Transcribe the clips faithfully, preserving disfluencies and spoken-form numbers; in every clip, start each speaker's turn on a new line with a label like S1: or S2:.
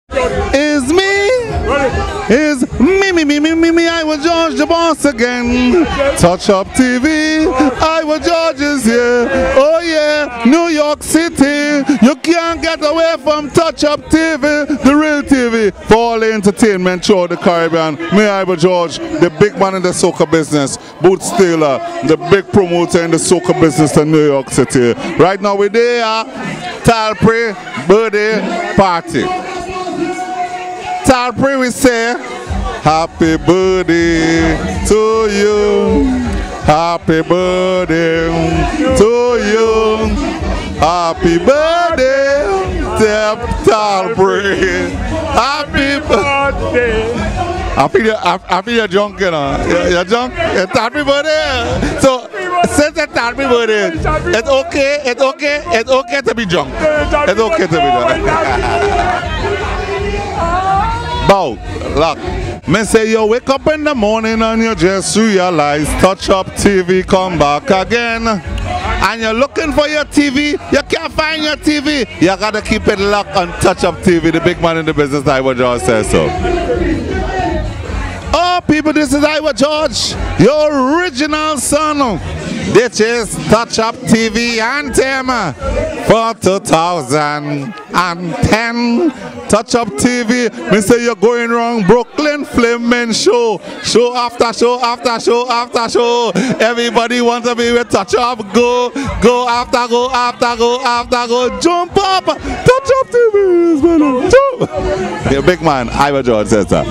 S1: Is me. Is me, me, me, me, me, me, I was George the boss again. Touch Up T V, I was George is here. Oh yeah, New York City. You can't get away from Touch Up T V, the real T V for all the entertainment throughout the Caribbean. Me, I was George, the big man in the soca business. Boot Stealer, the big promoter in the soca business in New York City. Right now we're there, Talprey birthday party. Talprey, we say, happy birthday to you. Happy birthday to you. Happy birthday, Talprey. Happy birthday. I feel you're, I feel you're drunk, you know. You're, you're drunk? It's happy birthday. So, since it's happy birthday, it's okay, it's okay, it's okay to be drunk. It's okay to be drunk. Bow, look. Me say you wake up in the morning and you just realize Touch Up T V come back again. And you're looking for your T V, you can't find your T V. You gotta keep it locked on Touch Up T V, the big man in the business, Iwer George says so. Oh people, this is Iwer George, your original son. This is Touch Up T V anthem for two thousand ten. Touch Up T V, me say you're going wrong. Brooklyn Flamen show, show after show after show after show. Everybody wants to be with Touch Up. Go, go after go after go after go. Jump up, Touch Up T V is better. Jump. The big man, Iwer George says that.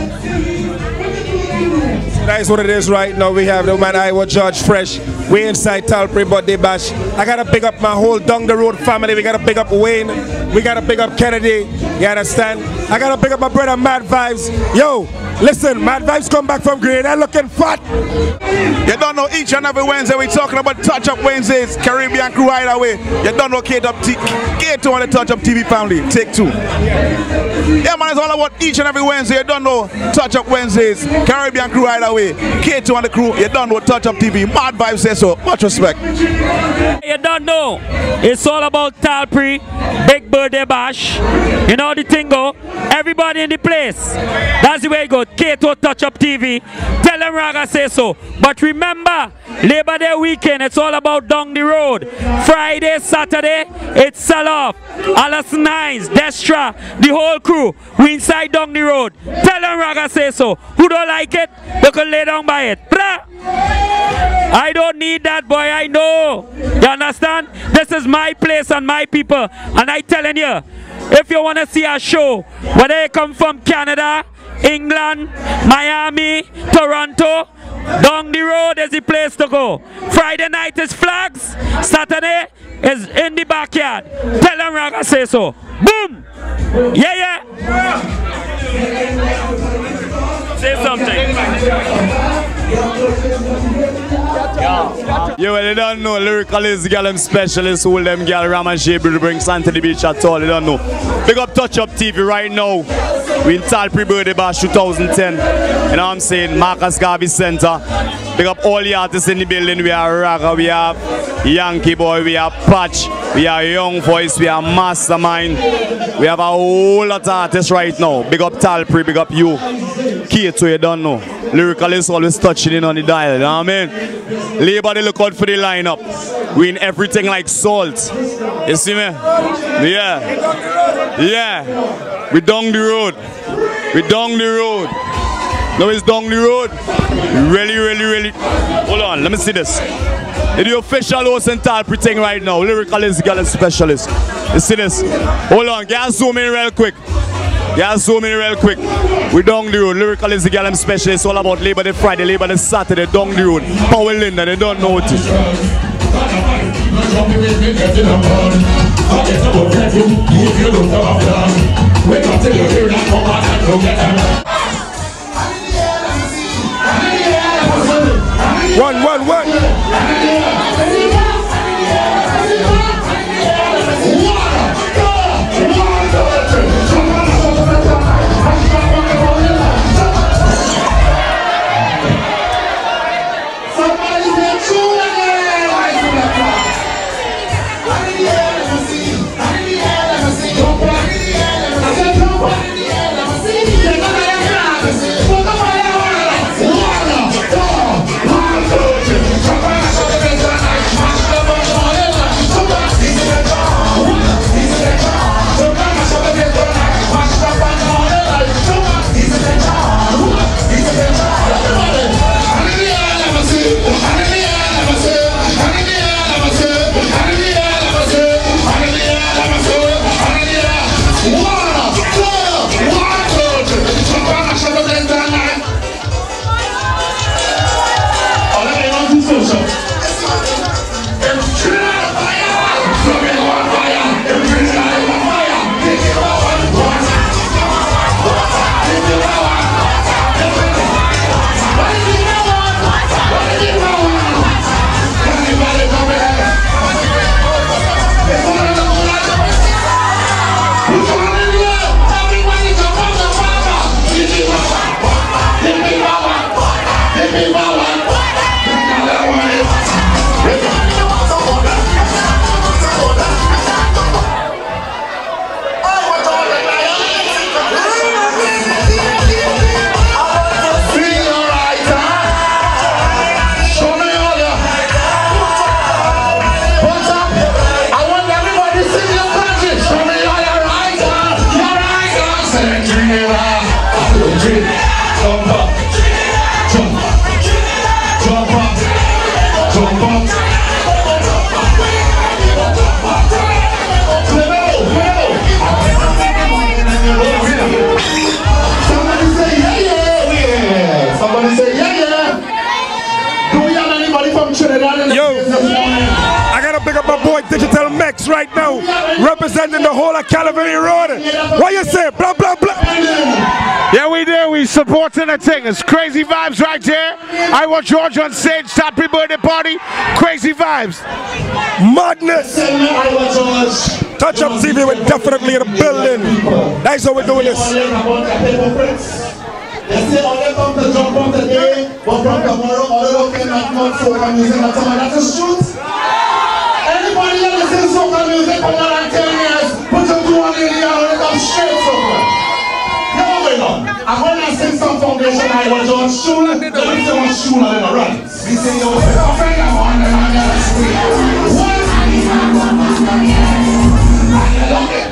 S2: That's what it is right now. We have the man Iwer George fresh. We inside Talprey birthday bash. I gotta pick up my whole Down the Road family. We gotta pick up Wayne. We gotta pick up Kennedy. You understand? I gotta pick up my brother Mad Vibes. Yo, listen, Mad Vibes come back from Green. They're looking fat.
S3: You don't know each and every Wednesday we talking about Touch Up Wednesdays, Caribbean crew right away. You don't know K two on the Touch Up T V family. Take two. Yeah man, it's all about each and every Wednesday. You don't know Touch Up Wednesdays, Caribbean crew right away. K two on the crew. You don't know Touch Up T V. Mad Vibes says so. Much respect.
S4: You don't know. It's all about Talprey, big birthday bash. You know the thing go. Everybody in the place. That's the way it goes. K two Touch Up T V. Tell them Raga say so. But remember, Labor Day weekend, it's all about Down the Road. Friday, Saturday, it's sell off. Alice Nines, Destra, the whole crew. We inside Down the Road. Tell them Raga say so. Who don't like it, they can lay down by it. Blah. I don't need that, boy, I know. You understand? This is my place and my people. And I telling you, if you want to see a show, whether you come from Canada, England, Miami, Toronto, Down the Road is the place to go. Friday night is Flags, Saturday is in the backyard. Tell them Raga say so. Boom! Yeah, yeah! Say something.
S5: Yeah, well, they don't know. Lyricalist, girl, them specialist, hold them girl, Ram and Shape, bring sand to the beach at all. They don't know. Big up Touch Up T V right now. We in Talprey birthday bash two thousand ten. You know what I'm saying? Marcus Garvey Center. Big up all the artists in the building. We are Raga, we have Yankee Boy, we have Patch, we have Young Voice, we have Mastermind. We have a whole lot of artists right now. Big up Talprey, big up you. K two, you don't know. Lyricalist always touching in on the dial, you know what I mean? Labor, they look out for the lineup. We in everything like salt. You see me? Yeah. Yeah. We down the road. We down the road. No, it's down the road. Really, really, really. Hold on, let me see this. It's the official host and Talprey thing right now. Lyricalist, girl, specialist. You see this? Hold on, get zoom in real quick. Yeah, zoom in real quick. We down the road. Lyricalist, the girl, I'm specialist. All about Labor Day Friday, Labor Day Saturday, down the road. Power Linda, they don't know it.
S2: One, one, one. Little Mex right now, representing the whole of California Road. What you say? Blah, blah, blah.
S6: Yeah, we do. We supporting the thing. It's crazy vibes right there. I want George on stage. Happy birthday party. Crazy vibes.
S2: Madness. Touch Up T V, we're definitely in the building. That's how we're doing this.
S1: They say all they come to jump on today, but from tomorrow, all they look at not much soca music at all. That's the truth. Anybody that listens to soca music for more than ten years, put your two on in the air and it comes straight soca. No way on. And when I sing some foundation, I was on shoe, let me say one shoe and then I run. We say, yo, I'm afraid I'm on the man, that's sweet. What? I love it.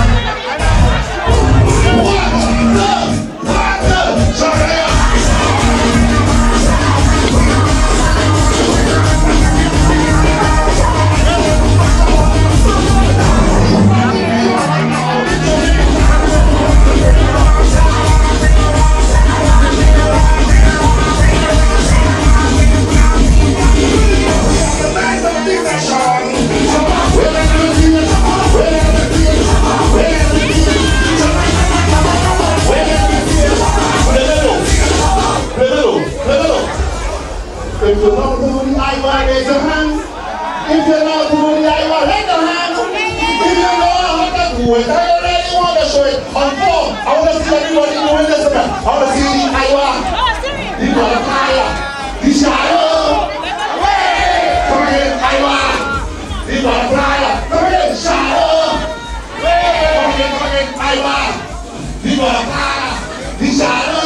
S1: If you know the money I want, raise your hand. If you know the money I want, raise your hand. If you know how to do it, I already want to show it on four. I want to see everybody doing this. I want to see the Iowa, the Guadalajara, the Shadow. Come again, Iowa, the Guadalajara. Come again, Shadow. Come again, come again, Iowa, the Guadalajara, the Shadow.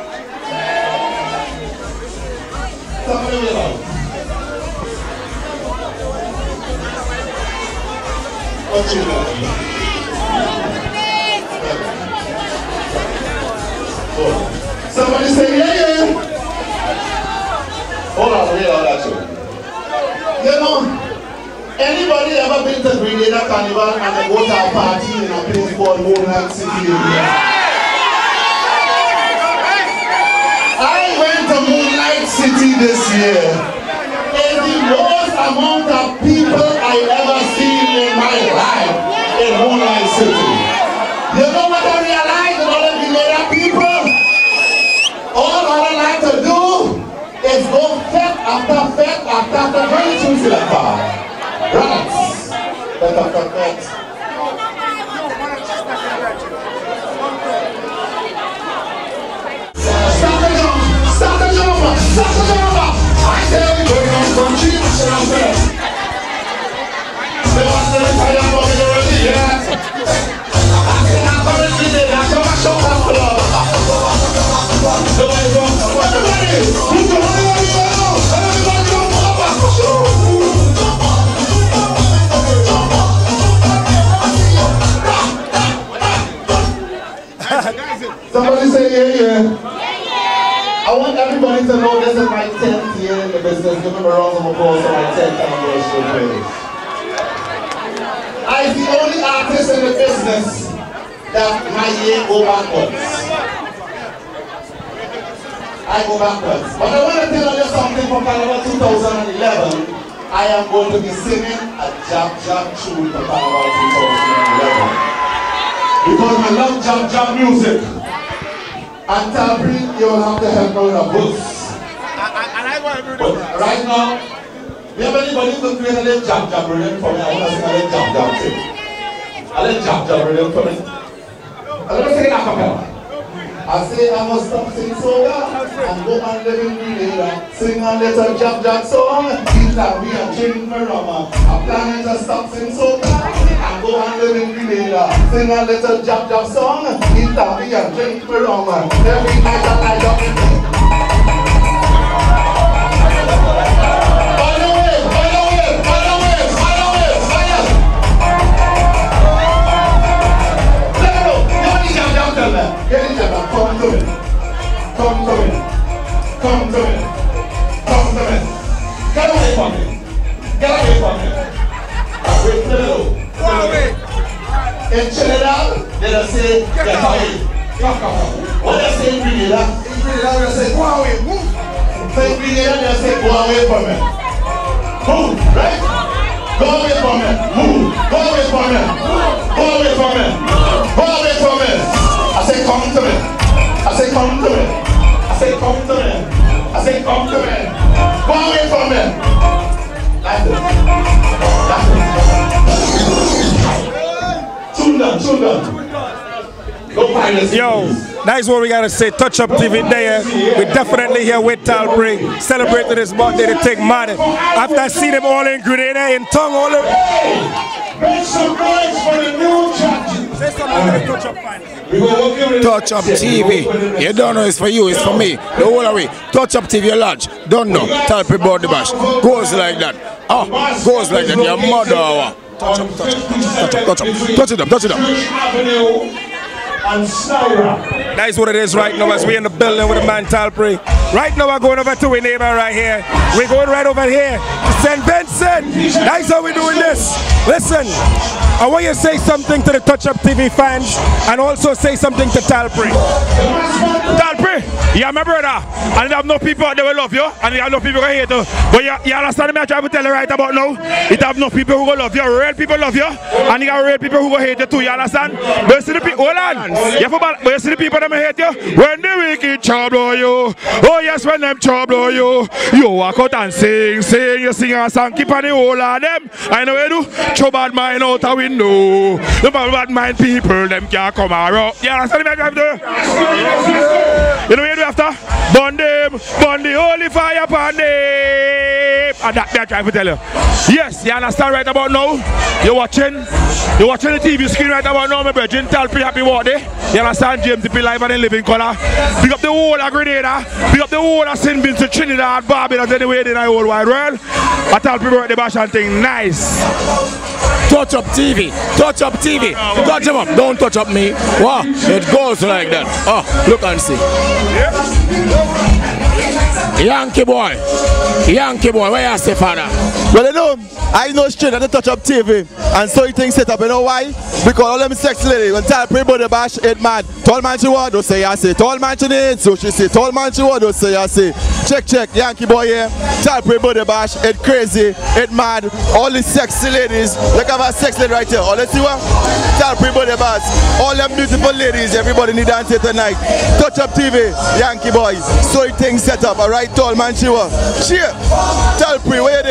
S1: What you got? Somebody say yeah, yeah. Hold on, wait on that show. You know, anybody ever been to Grenada Carnival and they go to a party in a place called Moonlight City? I went to Moonlight City this year. It's the most amount of people I ever seen in my life in Moonlight City. You know what I realized in all of the other people? All I like to do is go fete after fete after fete. Very choosy like that. Rats. Fete after fete. Stop the jump! Stop the jump! Stop the jump! I tell you, we're going to come cheap, so I'm there. They want to tell you about it already, yeah? I said, I'm going to be there, I'm going to show up for love. So I go, what's the money? Who's the money? Everybody go, somebody say, yeah, yeah. I want everybody to know this is my tenth year in the business. Give me a round of applause for my tenth anniversary. I'm the only artist in the business that my year go backwards. I go backwards. But I want to tell you something from Carnival two thousand eleven. I am going to be singing a Jab Jab tune for Carnival two thousand eleven. Because I love Jab Jab music. And Talbury, you'll have to help me with a boost. But right now, we have anybody who can create a little jab jab rhythm for me. I want to sing a little jab jab thing. A little jab jab rhythm for me. I'm going to sing it a cappella. I say I must stop singing soca and go and live in Grenada. Sing a little jab jab song. Eat that we are drinking for rum. I'm planning to stop singing soca and go and live in Grenada. Sing a little jab jab song. Eat that we are drinking for rum. Every night I light up. By the way, by the way, by the way, by the way, by the way. Let me know. You want the jab jab tell me? Get the jab jab. Come to me. Come to me. Come to me. Come to me. Get away from me. Get away from me. Wait, let me know. In Trinidad, they just say, get away. Come, come, come. What they say in Grenada? In Grenada, they say, go away, move. So in Grenada, they say, go away from me. Move, right? Go away from me. Move. Go away from me. Go away from me. Go away from me. I say come to me. I say come to me. I say come to me. I say come to me. Go away from me. That's it. That's it. Tune down, tune down.
S2: Yo, that's what we gotta say. Touch Up T V there. We definitely here with Talprey, celebrating this birthday to take money. After I see them all in Grenada, in tongue, all of
S1: Make some noise for the new judges.
S2: Say something to the Touch Up fans.
S7: Touch Up T V. You don't know it's for you, it's for me. The whole away. Touch Up T V lodge. Don't know. Talprey Body Bash. Goes like that. Oh, goes like that. Your mother. Touch up, touch up, touch up, touch up. Touch it up, touch it up.
S2: That's what it is right now as we in the building with the man Talprey. Right now we're going over to a neighbor right here. We're going right over here to Saint Vincent. That's how we're doing this. Listen, I want you to say something to the Touch Up T V fans and also say something to Talprey.
S6: Talprey, you're my brother. And you have no people out there will love you. And you have no people who hate you. But you, you understand me? I try to tell you right about now. It have no people who will love you. Real people love you. And you have real people who will hate you too. You understand? But you see the people, hold on. You, but you see the people that hate you? When the wicked trouble you. Oh yes, when them trouble you. You walk out and sing, sing. You sing a song, keep on the whole of them. I know what you do. Throw bad mind out a window. The bad mind people, them can't come around. You understand me? I drive to? You know what you do after? Burn them, burn the holy fire upon them. And that I try to tell you. Yes, you understand right about now? You're watching, you're watching the T V screen right about now, my brethren. Talprey happy what day. You understand? James P live and in living color. Pick up the whole of Grenada, pick up the whole of Saint Vincent, Trinidad, Barbados, anywhere in the whole wide world. I Talprey birthday bash and thing nice.
S7: Touch Up T V, Touch Up T V, touch him up, don't touch up me. Wow, it goes like that. Oh, look and see. Yankee boy, Yankee boy, where you say, father?
S8: Well, you know, I know straight at the Touch Up T V, and so you think set up, you know why? Because all them sex lady, when Talprey body bash, it mad. Tall man she want, don't say I say. Tall man she need, so she say. Tall man she want, don't say I say. Check, check, Yankee boy here. Talprey body bash, it crazy, it mad. All the sexy ladies, look at our sex lady right here. All you see what? Talprey body bash. All them beautiful ladies, everybody need dance here tonight. Touch Up T V, Yankee boy. So you think set up, alright, tall man she want. Cheer. Talprey, where you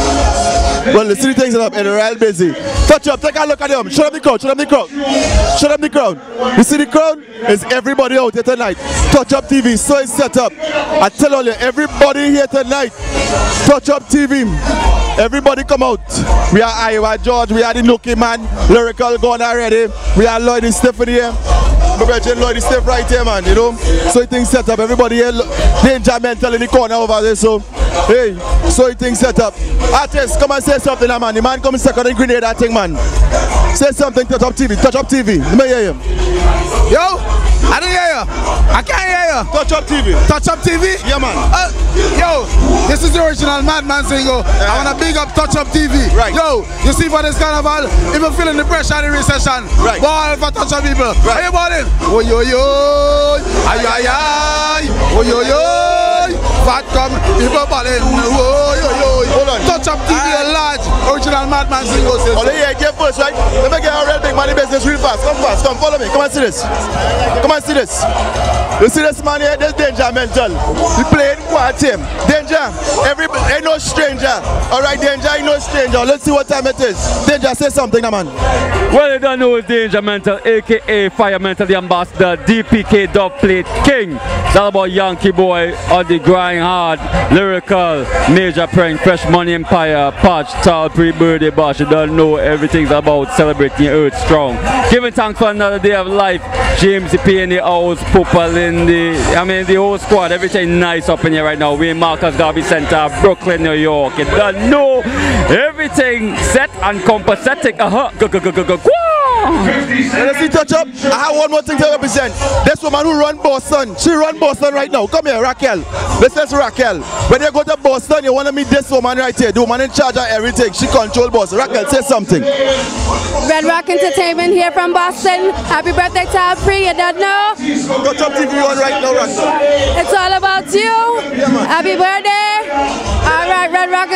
S8: there? Well, the three things set up, and they're real busy. Touch Up, take a look at them. Show them the crowd, show them the crowd. Show them the crowd. You see the crowd? It's everybody out here tonight. Touch Up T V, so it's set up. I tell all you, everybody here tonight. Touch Up T V. Everybody come out. We are Iowa George, we are the Nookie man, Lyrical gone already. We are Lloyd and Stephanie here. My brother Lloyd is Steph right here, man, you know. So you think set up, everybody here, Danger Mental in the corner over there, so hey, so you think set up. Artists, come and say something, man. The man come second in Grenada, that thing, man. Say something, Touch Up T V, Touch Up T V. Let me hear you.
S9: Yo, I don't hear you. I can't hear you.
S8: Touch Up T V.
S9: Touch Up T V?
S8: Yeah, man.
S9: Uh, yo, this is the original Madman single. Yeah. I want to big up Touch Up T V.
S8: Right.
S9: Yo, you see for this carnival, if you're feeling the pressure and the recession,
S8: right.
S9: Ball for Touch Up people.
S8: Right.
S9: Are you balling? Oh, yo, yo. Ay, ay, ay. Oh, yo, yo. Fat come, people balling. Oh, yo, yo.
S8: Hold on.
S9: Touch Up T V, a large original Madman single.
S8: Oh, yeah, get first, right? Let me get a real big money business real fast. Come fast, come follow me. Come and see this. Come and see this. You see this man here? This Danger Mental. He playing quad team. Danger, every ain't no stranger. Alright, Danger, ain't no stranger. Let's see what time it is. Danger, say something, now, man.
S4: Well, you don't know it's Danger Mental, aka Fire Mental, the ambassador, D P K Dub Plate King. It's all about Yankee boy on the grind hard, lyrical, Major Prank, Fresh Money Empire, Patch, Talprey, Birthday Bash. You don't know everything's about celebrating Earth Strong. Giving thanks for another day of life. James P in the house, Pupal in the, I mean the whole squad, everything nice up in here right now. We in Marcus Garvey Center, Brooklyn, New York. You don't know everything set and compensating. Uh-huh. Go, go, go, go, go, go.
S8: Let's see Touch Up. I have one more thing to represent. This woman who run Boston, she run Boston right now. Come here, Raquel. This is Raquel. When you go to Boston, you want to meet this woman right here. The woman in charge of everything. She control Boston. Raquel, say something.
S10: Red Rock Entertainment here from Boston. Happy birthday, Talprey. You don't know?
S8: Touch Up T V on right now, Raquel.
S10: It's all about you.
S8: Yeah, man.
S10: Happy birthday. All right, Red Rock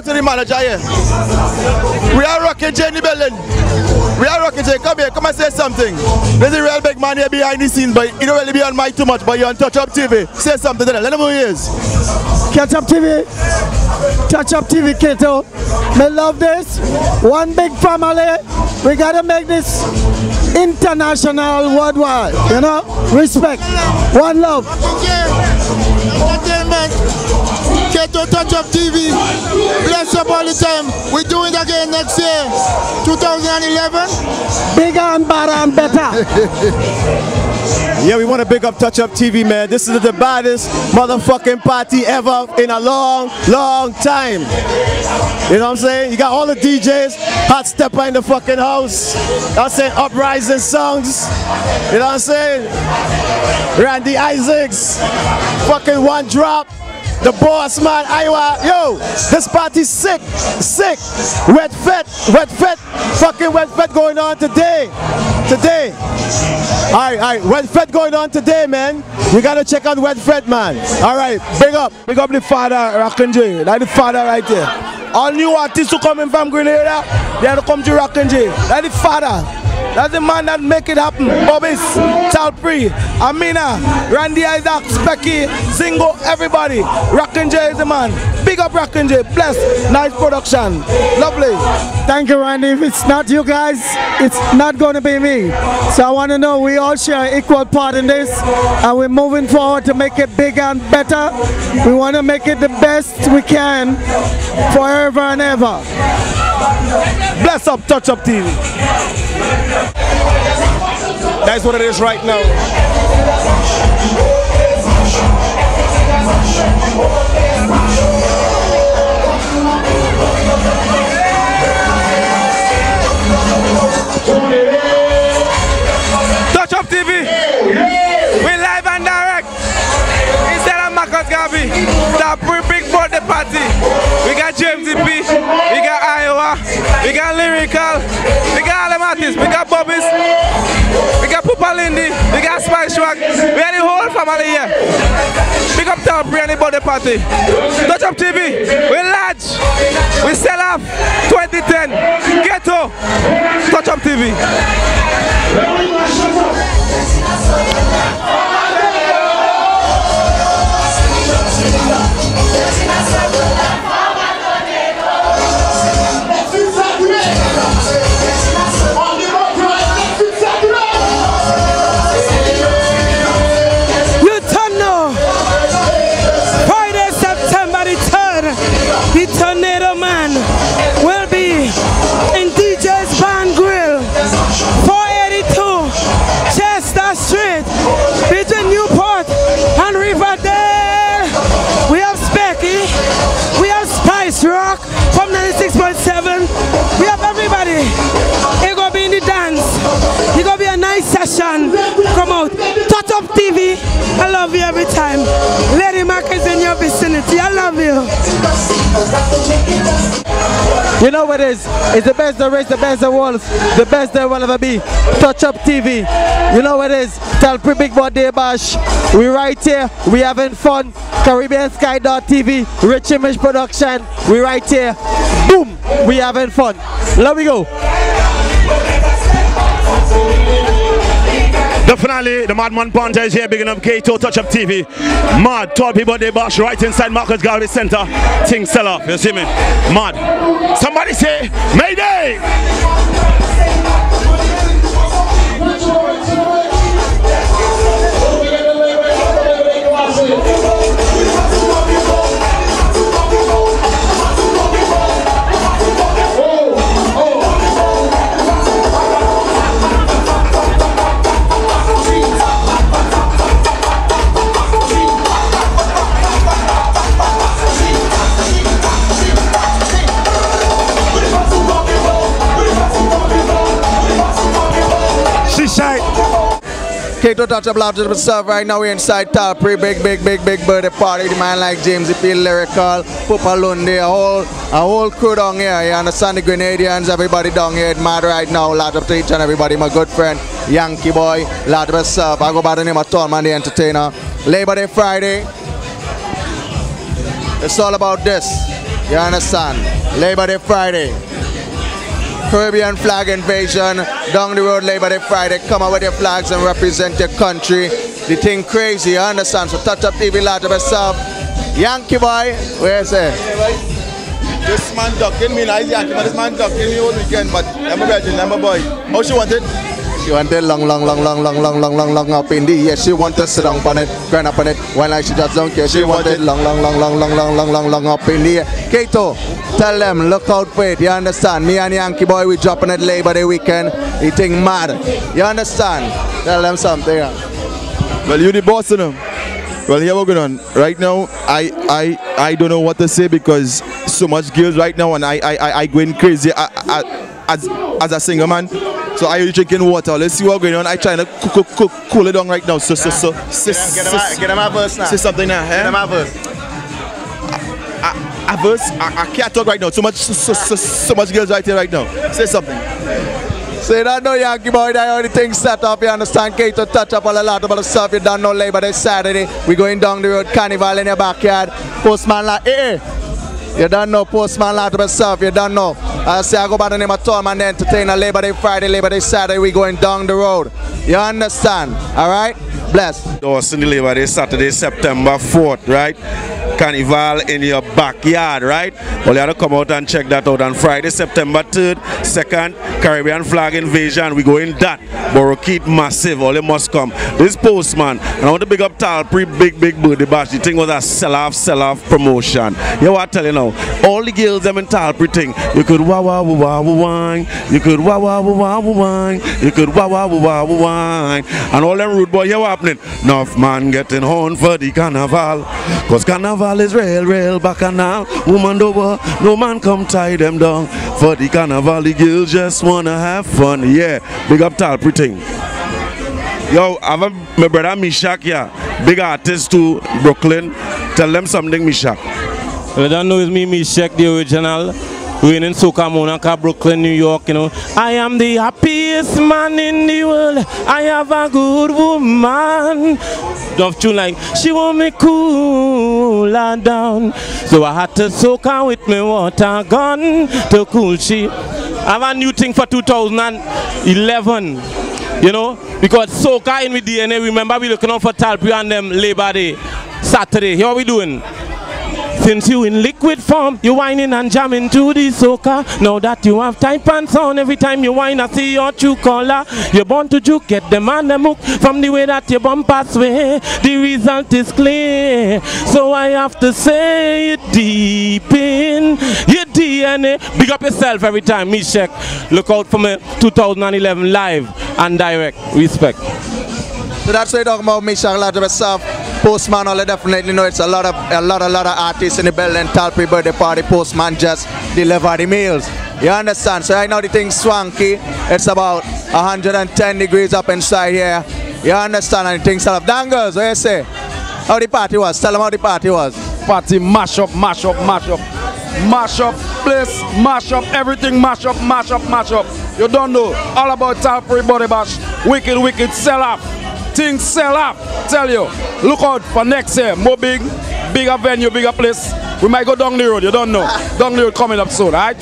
S8: out to the manager here. We are rocking J in the building. We are rocking J. Come here, come and say something. There's a real big man here behind the scenes, but you don't really be on mic too much, but you're on Touch Up T V. Say something to them. Let them know who he is.
S11: Catch Up T V. Touch Up T V, Kato. Me love this. One big family. We gotta make this international, worldwide. You know? Respect. One love.
S9: Entertainment. Kato Touch Up T V. Bless up all the time. We do it again next year. two thousand eleven.
S11: Bigger and better and better.
S12: Yeah, we want to big up Touch Up T V, man. This is the baddest motherfucking party ever in a long, long time. You know what I'm saying? You got all the D Js, Hot Stepper in the fucking house. I'm saying Uprising Songs. You know what I'm saying? Randy Isaacs. Fucking One Drop. The boss man, Iowa. Yo, this party's sick, sick. Wet Fed, Wet Fed, fucking Wet Fed going on today. Today. Alright, alright, Wet Fed going on today, man. You gotta check out Wet Fed, man. Alright, big up.
S13: Big up the father, Rockin' J. That's the father right there. All new artists who coming from Grenada, they have to come to Rockin' J. That's the father. That's the man that make it happen. Bobis, Talpree, Amina, Randy Isaac, Specky, Zingo, everybody. Rockin' J is the man. Big up Rockin' J. Bless. Nice production. Lovely.
S11: Thank you, Randy. If it's not you guys, it's not going to be me. So I want to know we all share equal part in this, and we're moving forward to make it bigger and better. We want to make it the best we can forever and ever.
S13: Bless up Touch Up T V.
S2: That's what it is right now.
S13: Touch Up T V. We live and direct. Instead of Marcus Garvey, the big birthday party. We got James E P, we got Iowa, we got Lyrical, we got all them artists, we got Bobbies, we got Pupa Lindy, we got Spice Rock, we got the whole family here. Big up Talpree and the birthday party. Touch Up T V, we large, we sell off twenty ten, Ghetto, Touch Up T V.
S14: The Tornado Man will be in D J's Band Grill, four eighty-two Chester Street, between Newport and Riverdale. We have Specky, we have Spice Rock from ninety-six point seven. We have everybody. It's gonna be in the dance. It's gonna be a nice session. Come out. Touch Up T V. I love you every time. Lady Mac is in your vicinity. I love you.
S11: You know what it is? It's the best there is, the best there was, the best there will ever be. Touch Up T V. You know what it is? Talpree Big Birthday Bash. We right here. We having fun. Caribbean Sky dot T V. Rich Image Production. We right here. Boom. We having fun. Let me go.
S6: Definitely, the Madman Panther is here, bigging up Kato, Touch Up T V. Mad, Talpree Birthday Bash right inside Marcus Garvey Center. Things sell off, you see me? Mad. Somebody say, Mayday!
S8: Kato Touch Up Lab to the serve right now. We're inside Talpree, big, big, big, big birthday party. The man like James E P, Lyrical, Pupa Lundy, a whole, a whole crew down here. You understand the Grenadians, everybody down here. It's mad right now. Lot of to each and everybody. My good friend, Yankee Boy, lot of serve. I go by the name of Tallman the Entertainer. Labor Day Friday. It's all about this. You understand? Labor Day Friday. Caribbean flag invasion. Down the road Labor Day Friday. Come out with your flags and represent your country. The thing crazy, you understand? So touch up T V lot of yourself. Yankee boy, where is it?
S15: This man ducking me, nice Yankee, but this man ducking me all weekend, but I'm a virgin, I'm a boy. How she want it?
S8: She want it long, long, long, long, long, long, long, long, long up in the yeah. She want to sit down on it, grind up on it. When like she just don't care. She, she want it long, long, long, long, long, long, long, long, long up in the air. Kato, tell them, look out for it. You understand? Me and Yankee boy, we dropping it Labor Day weekend. He think mad. You understand? Tell them something.
S15: Well, you the boss of them. Well, here we're going on. Right now, I, I, I don't know what to say because so much girls right now, and I, I, I, I going crazy I, I, as, as a singer man. So I usually drinking water. Let's see what's going on. I trying to cool, cool, cool it down right now. So, so, so. Sis,
S8: get, them, get them a verse now.
S15: Say something now.
S8: Get them a verse.
S15: A, a verse? I, I can't talk right now. So much, so, so, so, so much girls right here right now. Say something.
S8: Say that no Yankee boy, that already things set up, you understand? Kato touch up all a lot about the stuff. You don't know Labor Day Saturday. We going down the road, carnival in your backyard. Postman like, eh, eh. You don't know Postman lot of yourself, you don't know. I say I go by the name of Tallman the Entertainer. Labor Day Friday, Labor Day Saturday, we going down the road. You understand? Alright? Bless.
S2: Dawson Labor Day Saturday, September fourth, right? Carnival in your backyard, right? Well, you have to come out and check that out on Friday, September third, second, Caribbean flag invasion. We go in that. Borokit massive, all you must come. This Postman, and I want to big up Talpri, big, big birthday bash. The thing was a sell-off, sell-off promotion. You know what I tell you now? All the girls them in Talpri thing, you could wah wah wah wah wine, you could wah wah wah wah wine, you could wah wah wah wah wine. And all them rude boys, you know what happening? Enough man getting horn for the carnival, cause carnival is real, real bacchanal. Woman over, no man come tie them down. For the carnival, the girls just wanna have fun. Yeah, big up Talpri thing. Yo, I have a, my brother Mishak here, big artist to Brooklyn. Tell them something, Mishak.
S16: Well, I don't know, it's me, Mishak, the original. We're in Soca, Monaco, Brooklyn, New York, you know. I am the happiest man in the world. I have a good woman. Don't tune like, she want me cool her down. So I had to soak her with me water gun to cool she. I have a new thing for two thousand eleven. You know, because soca in with D N A, remember we looking out for Talpri and them Labor Day Saturday. Here we doing? Since you in liquid form, you whining and jamming to the soca. Now that you have tight pants on, every time you whine I see your true color. You're born to juke, get them on the hook. From the way that you bump pass way, the result is clear. So I have to say it deep in your D N A. Big up yourself every time, Mishak. Look out for me two thousand eleven live and direct. Respect.
S8: So that's what you're talking about, Mishak, a lot of yourself. Postman, all I definitely know it's a lot of a lot, a lot of artists in the building. Talpri birthday party, Postman just deliver the meals. You understand? So right now the thing's swanky. It's about one hundred ten degrees up inside here. You understand? And the thing's set up. Dangles, what you say? How the party was? Tell them how the party was.
S17: Party mash up, mash up, mash up. Mash up, place, mash up, everything mash up, mash up, mash up. You don't know. All about Talpri Body Bash. Wicked, wicked, sell up. Things sell up, tell you. Look out for next year. More big, bigger venue, bigger place. We might go down the road, you don't know. Down the road coming up soon, right?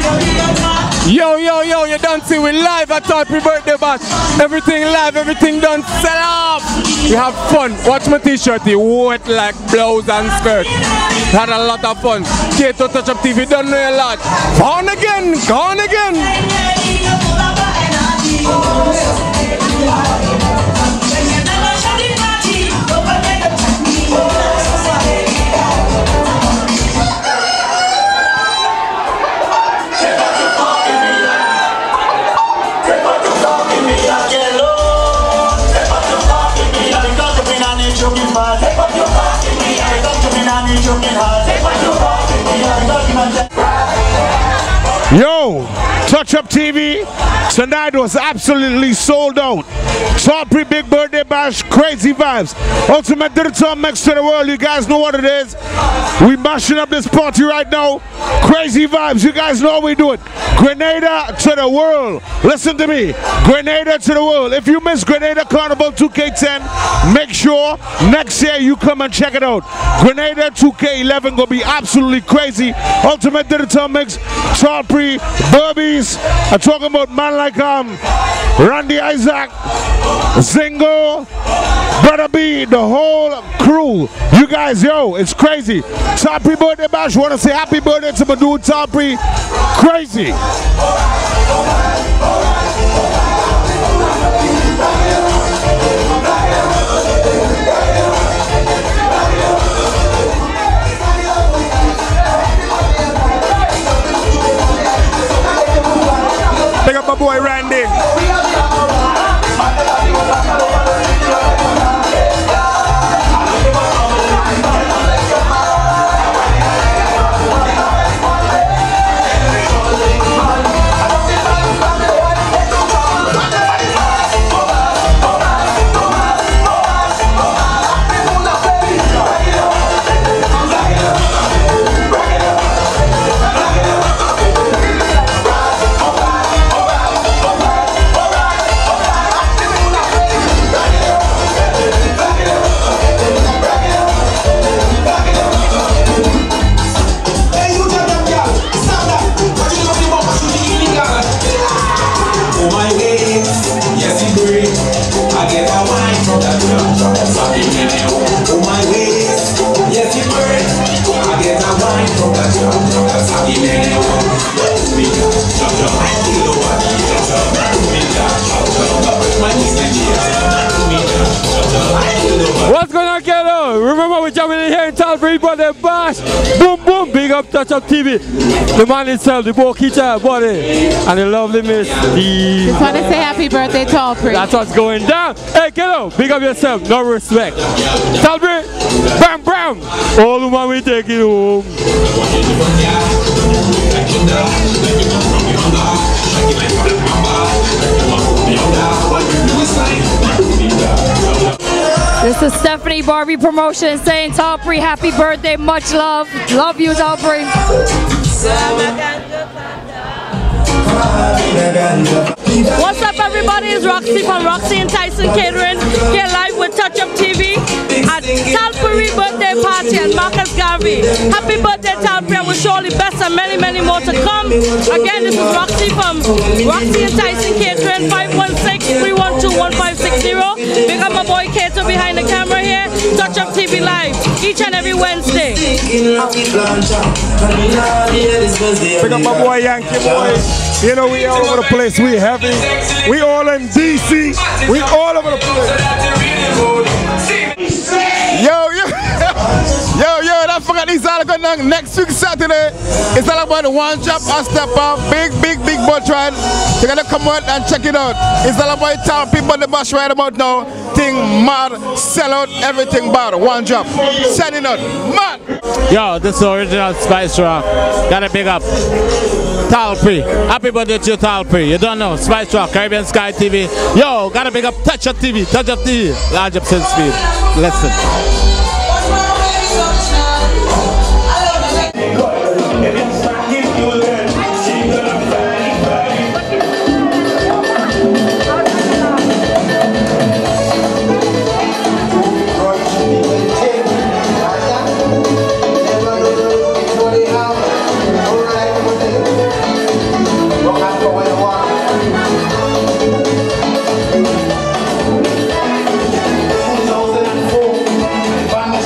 S18: Yo, yo, yo, you don't see we live at Talpri Birthday Bash. Everything live, everything done, sell up. We have fun. Watch my t-shirt, wet like blouse and skirt. Had a lot of fun. Kato Touch Up T V, don't know a lot. Gone again, gone again.
S6: Yo, Touch Touch Up T V. Tonight was absolutely sold out. Talpre Big Birthday Bash, crazy vibes. Ultimate Digital Mix to the world. You guys know what it is. We mashing up this party right now. Crazy vibes. You guys know how we do it. Grenada to the world. Listen to me. Grenada to the world. If you miss Grenada Carnival two K ten, make sure next year you come and check it out. Grenada two K eleven gonna be absolutely crazy. Ultimate Digital Mix, Talpre, Burbies. I'm talking about man like um Randy Isaac, Zingo, Brother B, the whole crew. You guys, yo, it's crazy. Talpre Birthday Bash. Wanna say happy birthday to my dude Talpre. Crazy.
S2: Pick up my boy Randy.
S16: What's going on, Kelo? Remember we're jumping in here in Talpre Birthday Bash. Boom, boom, big up Touch Up T V. The man himself, the boy Keita body, and the lovely Miss D.
S19: Just want to say happy birthday, Talpre.
S16: That's what's going down. Hey, Kelo, big up yourself, no respect. Talpre, bam, bam. All the man we take it home.
S20: This is Stephanie Barbie Promotion saying Talpre, happy birthday, much love. Love you, Talpre.
S21: What's up, everybody? It's Roxy from Roxy and Tyson Catering. Here live with Touch Up T V at Talpre birthday party at Marcus Garvey. Happy birthday, Talpre. I wish you all the best and many, many more to come. Again, this is Roxy from Roxy and Tyson Catering. five one six, three one two, one five six zero. Big up my boy Kato behind the camera here. Touch Up T V live each and every Wednesday.
S2: Pick up my boy Yankee boy. You know we all over the place. We heavy. We all in D C. We all over the place.
S3: Yo, yo, yo, yo, don't forget this all going on next week Saturday. It's all about the One Drop and Step Up. Big, big, big Botran. You gotta come out and check it out. It's all about town people the bash right about now. Thing mad, sell out, everything bad. One Drop. Send it out. Mad.
S16: Yo, this is original Spice Rock. Gotta big up Talpre. Happy birthday to you, Talpre. You don't know, Spice Rock, Caribbean Sky T V. Yo, gotta big up Touch Up T V. Touch Up T V. Large up sense speed. Listen.
S22: Vamos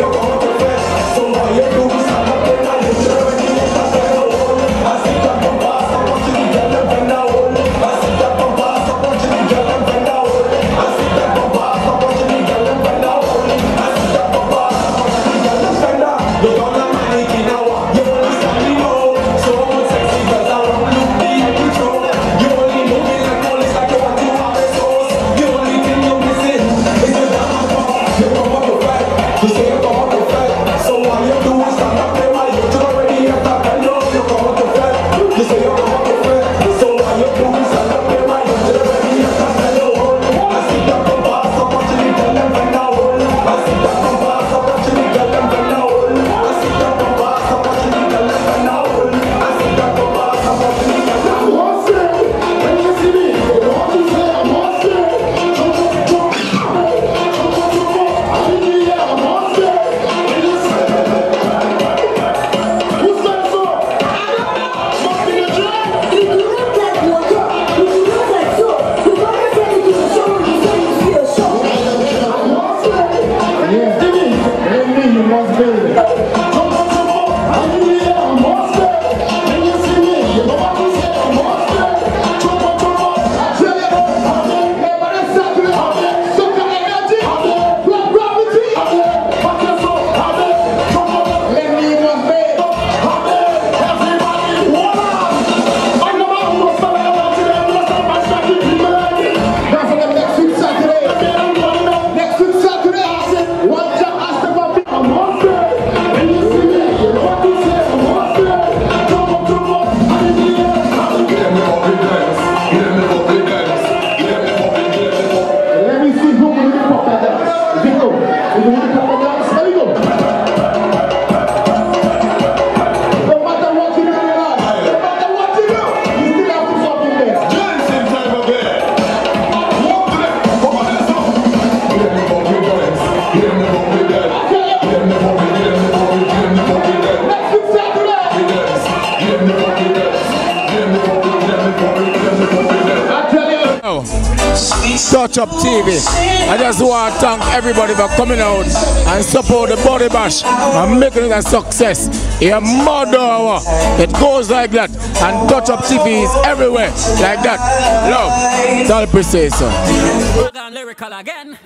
S17: Touch Up T V. I just want to thank everybody for coming out and support the Body Bash and making it a success. A murder, it goes like that, and Touch Up T V is everywhere like that. Love, Tal Pri say so.
S4: Lyrical again.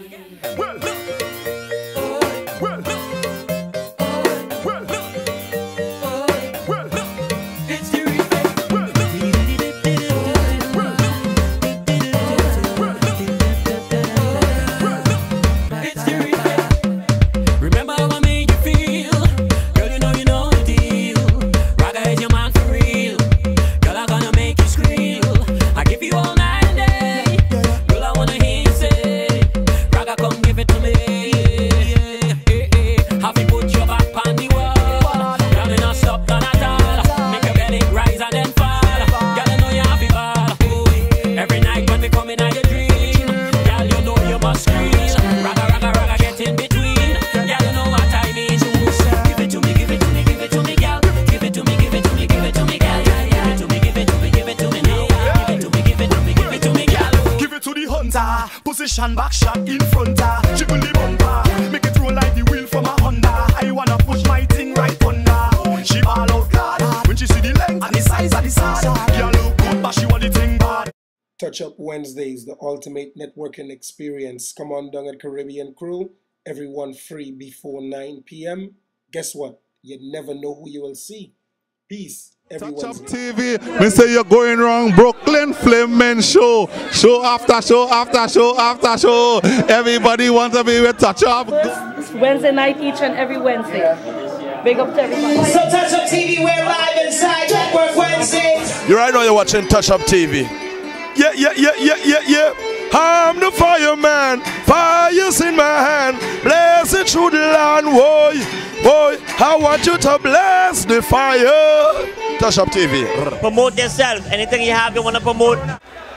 S5: Position back shot in front her, jiggle the bumper, make it roll like the wheel from a Honda. I wanna push my thing right under. She ball out glad when she see the length and the size of the sad. Girl look good, but she want the thing bad.
S2: Touch Up Wednesdays, the ultimate networking experience. Come on down at Caribbean Crew. Everyone free before nine p m Guess what? You never know who you will see. Peace.
S1: Touch Up T V, me say you're going wrong. Brooklyn Flamen show, show after show after show after show. Everybody wants to be with Touch Up.
S21: Wednesday night, each and every Wednesday. Big up to everybody.
S7: So Touch Up T V, we're live inside Network Wednesdays.
S3: You right now you're watching Touch Up T V. Yeah, yeah, yeah, yeah, yeah, yeah. I'm the fireman, fire's in my hand, bless it through the land, boy, boy. I want you to bless the fire. Touch Up T V.
S22: Promote yourself. Anything you have you want to promote.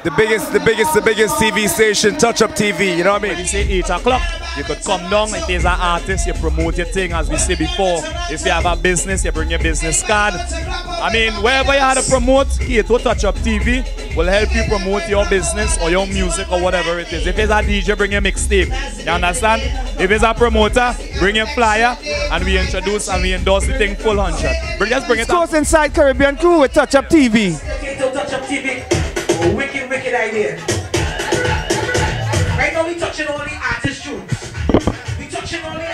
S2: The biggest, the biggest, the biggest T V station, Touch Up T V, you know what I mean?
S10: When you say eight o'clock, you could come down. If there's an artist, you promote your thing, as we said before. If you have a business, you bring your business card. I mean, wherever you have to promote, Kato Touch Up T V will help you promote your business or your music or whatever it is. If it's a D J, bring your mixtape. You understand? If it's a promoter, bring your flyer, and we introduce and we endorse the thing full hundred. Bring, just bring it up.
S23: Goes inside Caribbean Crew with Touch Up T V.
S7: Kato Touch Up T V. Wicked, wicked idea. Right now we touching all the artist tunes. We touching all the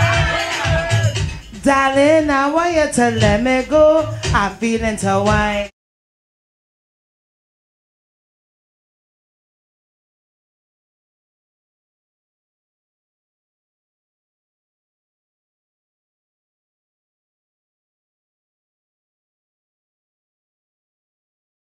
S14: Darling, I want you to let me go. I'm feeling to wine.